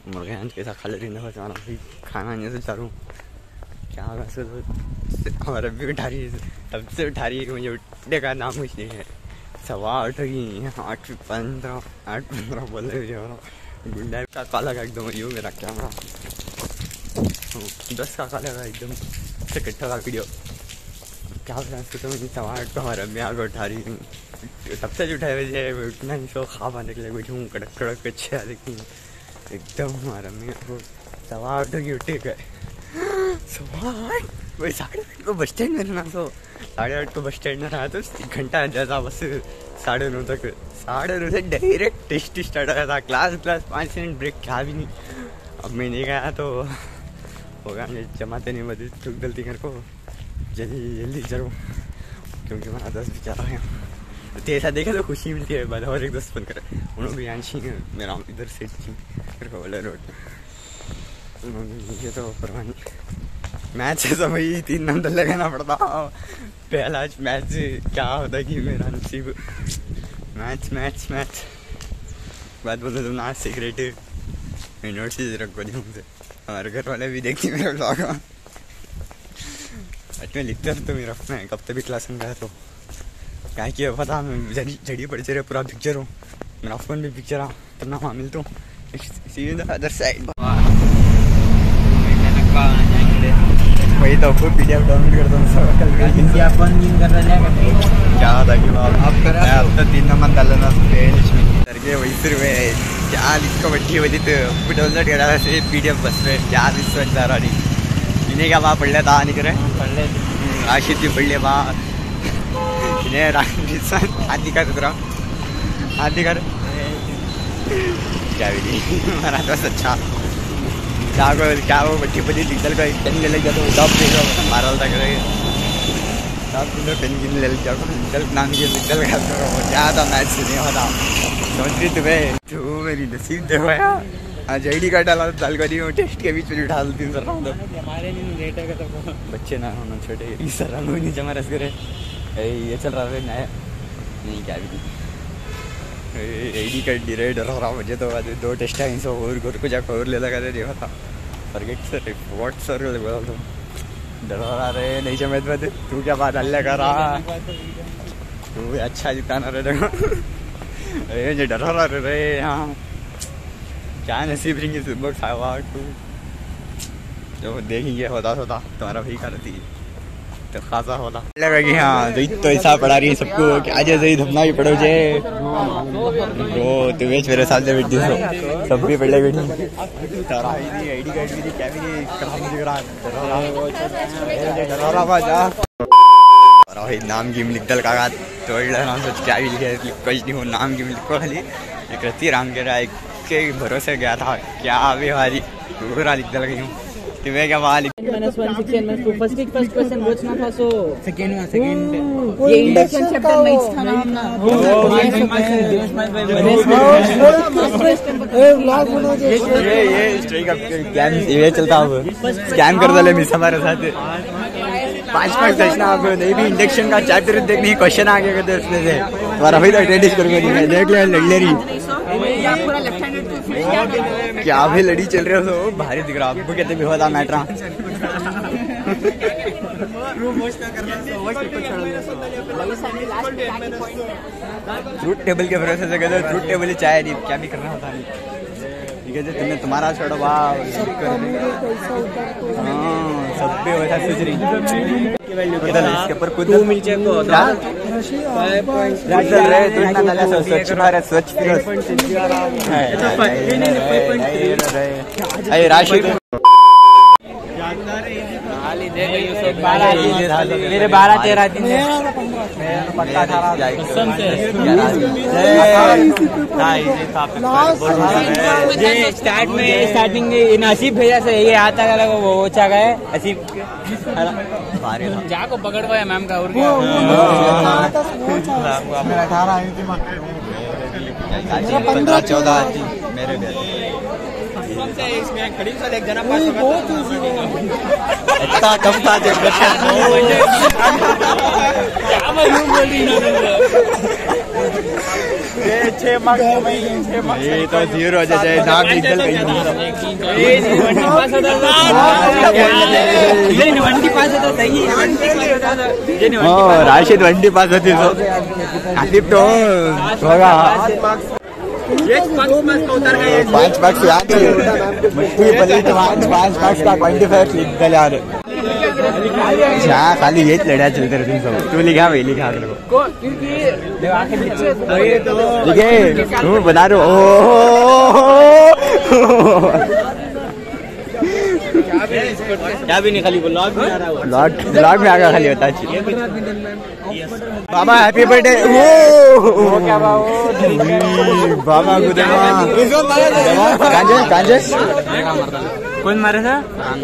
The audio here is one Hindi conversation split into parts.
मुर्गे हंस के साथ खा ले रही है भाई, खाना नहीं से चारूँ क्या वैसे तो हमारे भी उठा रही है, तब से उठा रही है कि मुझे उठने का नाम कुछ नहीं है। 8:15 की 8:15 बोल रहे मुझे गुंडा का काला का एकदम यू मेरा कैमरा 10 का काला का एकदम से कट्ठा का वीडियो क्या तो मुझे 8:15 हमारा मैं आगे उठा रही हूँ, तब से जो उठाए वजह उठना नहीं सो खा पाने के लिए बैठी हूँ कड़क कड़क अच्छे आ देखती हूँ एकदम हमारा मैं को 8:15 की उठे गए। वही 8:30 को बस स्टैंड में रहना, तो 8:30 को बस स्टैंड में रहा तो 1 घंटा जाता बस 9:30 तक, 9:30 से डायरेक्ट टेस्ट स्टार्ट हो जाता, क्लास 5 मिनट ब्रेक क्या भी नहीं। अब मैं नहीं गया तो होगा जमाते नहीं बदल तो गलती कर को जल्दी जरूर क्योंकि मैं 10 बेचारा है तो ऐसा देखे तो खुशी मिलती है बाद और एक 10 बन कर उन्होंने भी आंशी मेरा इधर से बोले रोड ये तो परवानी मैच है सब वही 3 नंबर लगाना पड़ता। पहला मैच क्या होता कि मेरा नसीब मैच बात बोलो तुम ना सीक्रेट नोट से रख को मुझसे हमारे घर वाले भी देखती मेरा ब्लॉग में लिखते तो मेरा अपना है कब तक भी क्लास में गया तो क्या किया पता मैं जड़ी पड़ रहे पूरा पिक्चर हूँ मेरा फोन भी पिक्चर आ तब ना वहाँ मिलता हूँ अदर साइड वही तो आपको PDF डाउनलोड करता हूँ कल क्या था कि अब तो 3 नंबर डालना करके वही फिर वे क्या लिखो बट्टी वही तो डाउनलोड करा से PDF बस में क्या रिसर्च जा रही इन्हें क्या वहाँ पढ़ लेता नहीं करे पढ़ ले राशिद भी पढ़ ले वहाँ इन्हें आदि कर तेरा आदि कर क्या भी हमारा तो अच्छा क्या वो बच्ची बच्ची डिजिटल का पेन ले लग जाता टॉप देखो मारा तक टॉप पेन गिन ले लग जाओ डिजिटल नाम की डिजिटल का क्या था मैच नहीं होता समझ रही तुम्हें जो मेरी नसीब देखो यार आज ID कार्ड डाला डाल कर टेस्ट के बीच में उठा लेती हूँ सर हमारे नहीं लेट है तो बच्चे ना होना छोटे सर हम नहीं जमा रस करे ये चल रहा है नया नहीं क्या भी ID कार्ड डिरेड हो रहा मुझे तो 2 टेस्ट है इनसे और घर को जाकर और ले लगा दे देखा था फॉरगेट सर व्हाट सर बोला तुम डरा रहे नहीं समझ में तू क्या बात अल्लाह कर रहा तू अच्छा जिताना रहे अरे जो डरा रहे हाँ क्या नसीब रहेंगे सुबह खावा तू जो देखेंगे होता तुम्हारा भाई करती तो खासा होला लगा कि हाँ तो ऐसा पढ़ा रही है सबको कि आज ऐसे धमना भी पढ़ो जे तो तुम्हें मेरे साथ में बैठी हो सब भी पढ़ ले बैठी ID कार्ड भी क्या भी डरा भाई नाम की लिख दल का तो सोच क्या भी लिखे कुछ नहीं हो नाम की लिखो खाली एक रती राम के राय के भरोसे गया था क्या अभी हमारी पूरा लिख दल गई हूँ तुम्हें क्या वहाँ फर्स्ट क्वेश्चन पूछना था सो सेकंड ये इंडक्शन चैप्टर नहीं था नाम ना ये स्ट्राइक अप कैम ये चलता है स्कैम कर डाले मिस हमारे साथ 5 क्वेश्चन आप नहीं भी इंडक्शन का चैप्टर देखने ही क्वेश्चन आ गया करते उसमें से तुम्हारा भाई तो अटेंडेंस करूंगा देख ले लड़ ले रही क्या भी लड़ी चल रही हो भारी दिख रहा आपको कहते भी होता मैटर ट्रूथ टेबल के भरोसे से कहते ट्रूथ टेबल ही चाहे नहीं क्या भी करना होता नहीं ठीक है तुमने तुम्हारा छोड़ो हाँ सब पे वैसा सोच रही इसके ऊपर खुद स्वच्छ भारत स्वच्छ राशि मेरे 12-13 दिन स्टार्टिंग में नसीब भैया से ये आता गया वो अच्छा गए नसीब जाको पकड़ पाया मैम का और 18 15-14 मेरे इतना कम था ये तो 0 हो जाए नाम निकल राशिद 20 पास होती तो आसिफ तो होगा 5 मार्क्स याद है 5 मार्क्स का 25 निकल यार खाली ये लड़ा चलते रहे तुम सब। तू लिखा भाई लिखा लिखे तू बता रहे क्या भी नहीं खाली ब्लॉग में आ गया खाली होता बाबा हैप्पी बर्थडे बाबा कांजे कौन मारे था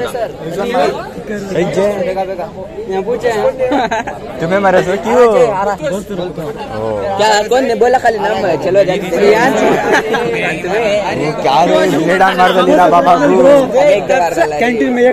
तुम्हें मारा था क्यों क्या कौन ने बोला खाली नाम चलो क्या डाल मार दो लीला बाबा कैंटीन में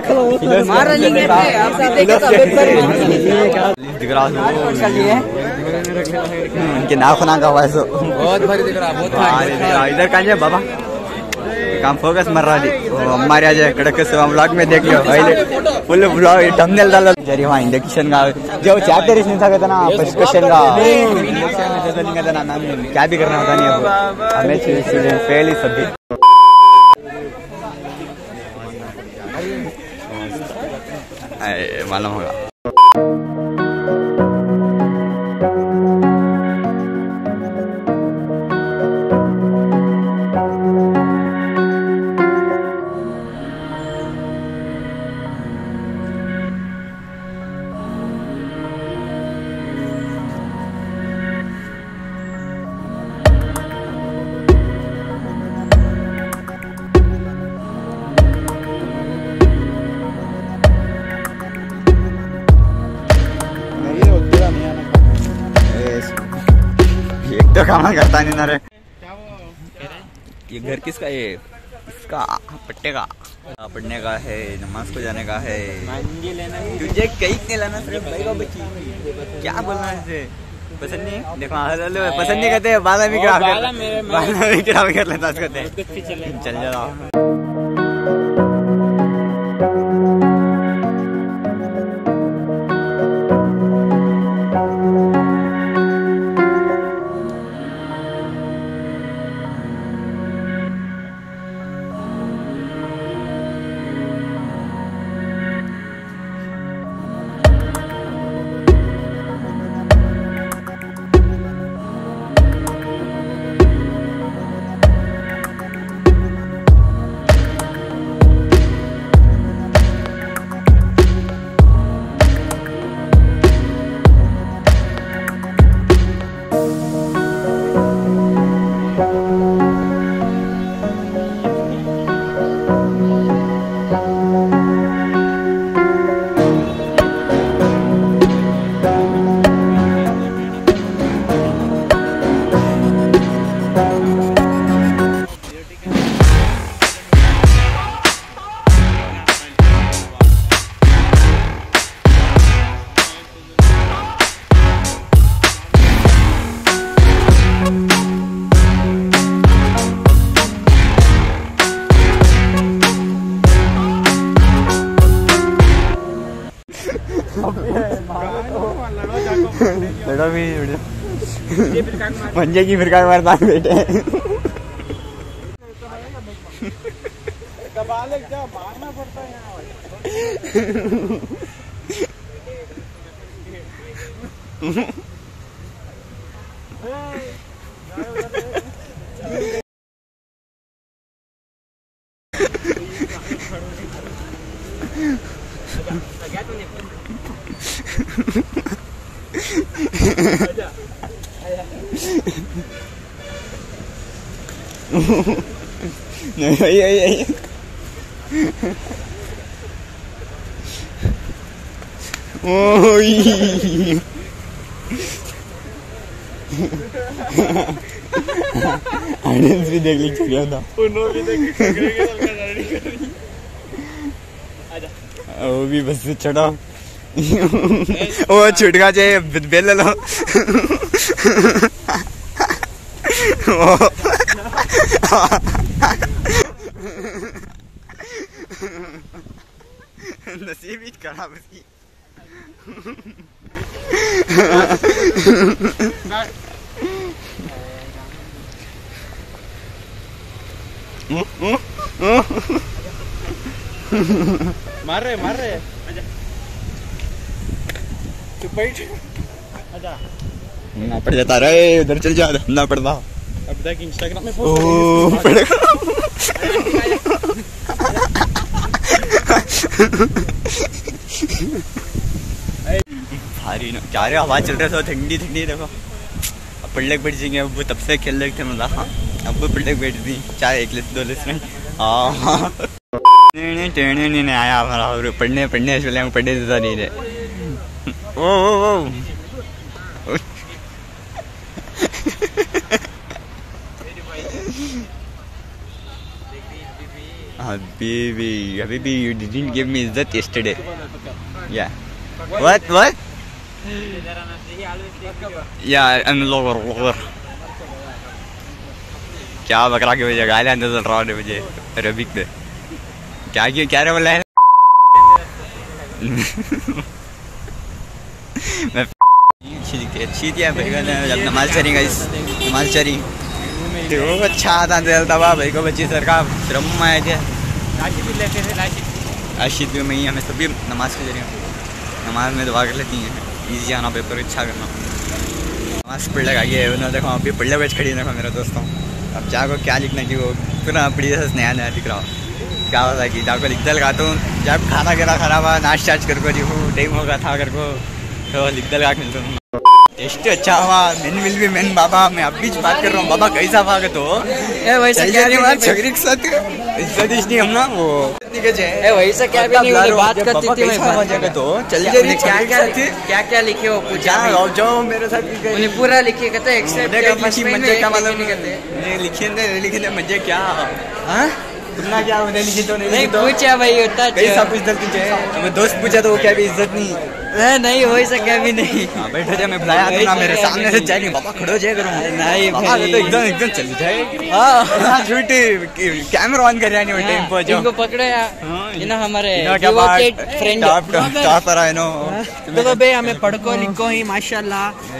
उनके नाखुना का वैसे बहुत भारी दिख रहा इधर कांजे बाबा काम फोकस मर रहा है हमारे आज कड़क से ब्लॉग में देख लो फुल ब्लॉग थंबनेल डालो जरी वहाँ इंडक्शन का जो चैप्टर नहीं था ना फर्स्ट क्वेश्चन का ना क्या भी करना होता नहीं अब हमें फेल ही सभी मालूम होगा। तो काम करता नहीं ना रे। ये घर किसका ये इसका पट्टे का पढ़ने का है नमाज को जाने का है तुझे कहीं नहीं लाना सिर्फ भाई बच्ची क्या बोलना है इसे पसंद नहीं देखो पसंद नहीं करते बाद में खराब कर लेता चल जा लड़ो भी मंजे की फिरका मारता बेटे मारना पड़ता नहीं भी देख ली था वो भी बस चढ़ो वो छुटका चाहिए बेल लो नसीब ही खराब उसकी मार रहे तू बैठ ना पड़ जाता रे उधर चल जा ना पड़ता अब तक इंस्टाग्राम में ओ पड़ेगा भारी ना क्या रे आवाज चल रहा था ठंडी ठंडी देखो अब पड़ले बैठ जाएंगे अब तब से खेल रहे थे मतलब हाँ अब पड़ले बैठ दी चाहे एक लिस्ट दो लिस्ट नहीं नहीं आया हमारा पढ़ने चले पढ़ने देता नहीं रे ओ Habibi, you didn't give me izzat yesterday. Yeah. What? Yeah, I'm lower. क्या बकरा के वजह गालियां अंदर चल रहा है मुझे रबिक ने क्या रे बोला है मैं अच्छी थी भाई को जब नमाज चली तो अच्छा था चलता भाई को बच्ची सर का श्रम आए थे राशिद भी मैं हमें सभी नमाज के जरिए नमाज में दुआ कर लेती हैं ईजी आना पेपर अच्छा करना नमाज पढ़ लगाइए उन्होंने देखो अभी पढ़ले बैच खड़ी देखो मेरे दोस्तों अब जाको क्या लिखना कि वो पूरा पढ़ी नया लिख रहा हो क्या होता है कि जाको लिखता लगाता हूँ जब खाना खराब हुआ नाश्ता कर को टाइम होगा था कर को तो लिखता लगा मिलता हूँ टेस्ट अच्छा हुआ मैन बाबा मैं अब भी बात कर रहा हूँ बाबा कैसा भाग तो छगरी के साथ इज्जत नहीं हम ना वो वैसा क्या भी नहीं बात करती थी मैं तो चल क्या लिखे हो पूछा जाओ मेरे साथ पूरा लिखे कहते लिखे मजे क्या तुमना क्या उन्हें लिखी तो नहीं पूछा भाई होता सब इज्जत तुझे दोस्त पूछा तो वो क्या भी इज्जत नहीं नहीं वैसा क्या भी नहीं बैठो जाए मैं बुलाया तो ना मेरे सामने से जाए नहीं बाबा खड़ो जाए करो नहीं तो एकदम चल जाए झूठ कैमरा ऑन कर रहा नहीं टाइम पर जो इनको पकड़ो यार इन्हों हमारे फ्रेंड टॉपर है नो देखो बे हमें पढ़को लिखो ही माशाल्लाह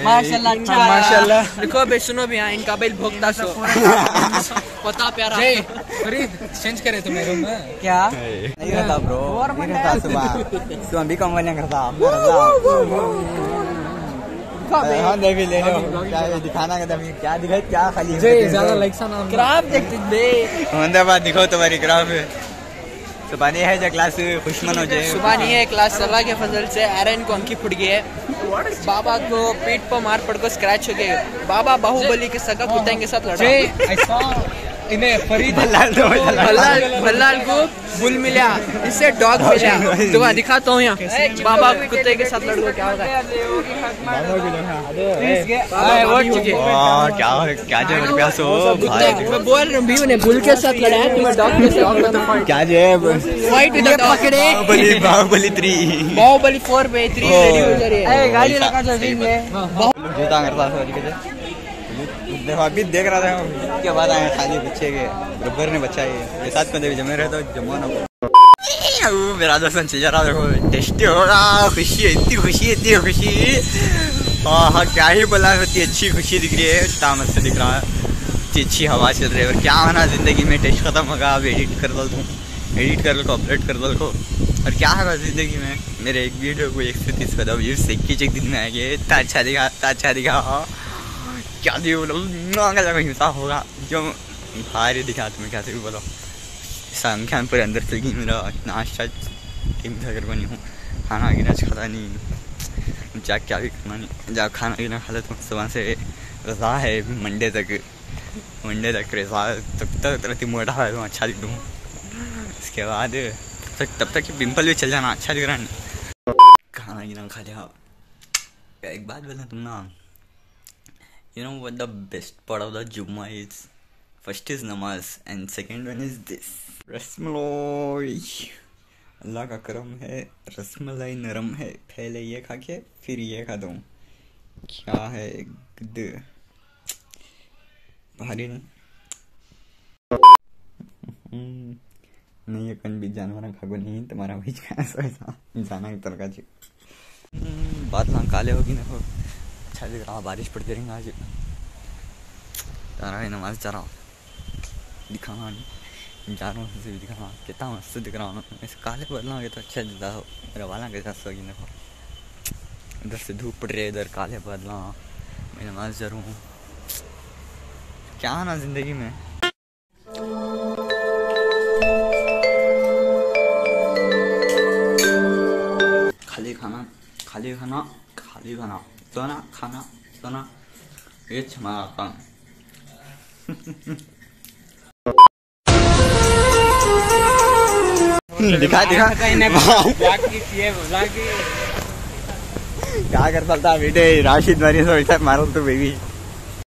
लिखो बे सुनो भी हाँ इनका बिल भोगता सो पता प्यारा फरीद चेंज करे तुम्हें रूम में क्या नहीं रहता ब्रो नहीं रहता सुबह भी कम वाले करता हाँ देवी ले लो क्या दिखाना क्या दिखाए क्या खाली ज्यादा लाइक सा नाम ग्राफ देखते बे अहमदाबाद दिखाओ तुम्हारी ग्राफ सुबानी है जो क्लास खुशमन हो जाए सुबानी है क्लास अल्लाह के फजल से एरन को अंकी फुट गई है बाबा को पीठ पर मार पड़ को स्क्रैच हो गए बाबा बाहुबली के सगा कुत्ते के साथ लड़ा इन्हें फरीद भल्लाल को बुल मिला इससे डॉग मिला तो वहाँ दिखाता हूँ यहाँ बाबा कुत्ते के साथ लड़को क्या होगा क्या जो प्यासो मैं बोल रहा हूँ भी उन्हें बुल के साथ लड़ाया तुम्हें डॉग के साथ क्या जो फाइट विद पकड़े बाहुबली 3 बाहुबली 4 पे 3 रेडी हो जा रही है गाड़ी लगा जो जूता करता देखो अभी देख रहा था क्या बात आए खाली बच्चे के गब्बर ने बच्चा ये साथ में जमे रहे तो जमो ना मेरा दोस्त चल जा रहा देखो टेस्टी हो रहा खुशी इतनी खुशी हाँ क्या ही बोला इतनी अच्छी खुशी दिख रही है तामत से दिख रहा है इतनी अच्छी हवा चल रही है और क्या होना जिंदगी में टेस्ट खत्म होगा अब एडिट कर दो अपलोड कर दो और क्या होगा जिंदगी में मेरे एक वीडियो को 130 व्यूज 21 दिन में आएंगे इतना अच्छा दिखा क्या हिंसा होगा जो भारी दिखा तुम्हें क्या बोलो संख्या पूरे अंदर से गई मेरा इतना अच्छा टीम कर बनी हूँ खाना गिना खाता नहीं जा क्या भी करना नहीं जा खाना गिना खा लेता हूँ सुबह से रजा है मंडे तक रजा तब तक मोटा है तो अच्छा दिख दूँ इसके बाद तब तक पिंपल भी चल जाना अच्छा दिख रहा नहीं खाना गिना खा लिया एक बात बोलना तुम ना You know what the best part of the Jummah is? First is namaz and second one is this. Rasmalai, अल्लाह का करम है, रसमलाई नरम है। पहले ये खा के फिर ये खा दूँ। क्या है गुड, भारी नहीं। नहीं, ये कौन भी जानवर खागो नहीं, तुम्हारा बीच का ऐसा जाना ही तरका जी। बादल काले होगी ना, हो अच्छा दिख रहा, बारिश पड़ती रहेंगे आज। तारा नमाज चारा दिखाना नहीं, जानवर से भी दिखाना, कितना मस्त दिख रहा हूँ। ऐसे काले बदला तो अच्छा दिखता हो, मेरा वाला के साथ होगी देखो। इधर से धूप पड़ रही है, इधर काले बदला, मैं नमाज जा रहा हूँ। क्या ना जिंदगी में। खाली खाना, खाली खाना, खाली खाना, सोना खाना, सोना, ये हमारा काम। दिखा दिखा क्या कर सकता बेटे, राशिद मारी मारो तो बेबी।